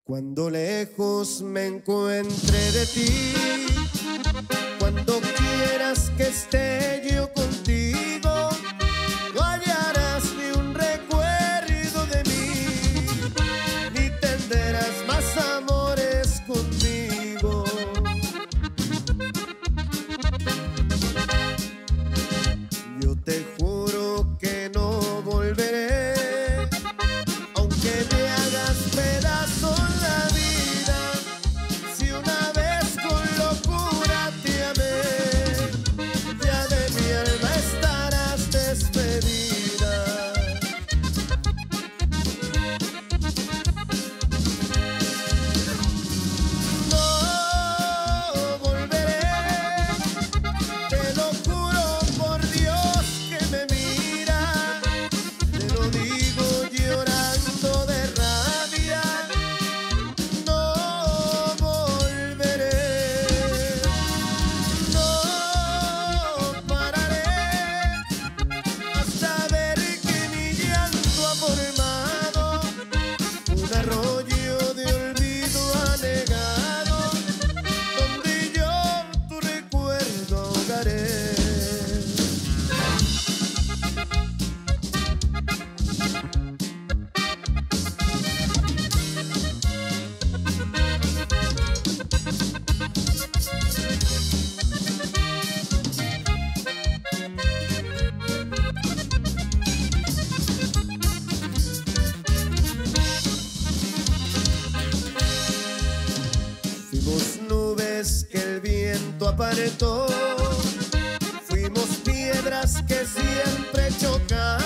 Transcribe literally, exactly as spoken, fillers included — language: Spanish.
Cuando lejos me encuentre de ti, cuando quieras que esté yo contigo, no hallarás ni un recuerdo de mí, ni tendrás más amores conmigo. Yo te juro que no volveré, aunque me hagas pedazos la vida. Si una vez con locura te amé, ya de mi alma estarás despedida. No volveré, te lo juro por Dios que me mira, te lo digo llorando de rabia. No volveré, no pararé hasta ver que mi llanto ha formado un arroyo de olvido anegado, donde yo tu recuerdo ahogaré. Fuimos nubes que el viento apartó, fuimos piedras que siempre chocaban.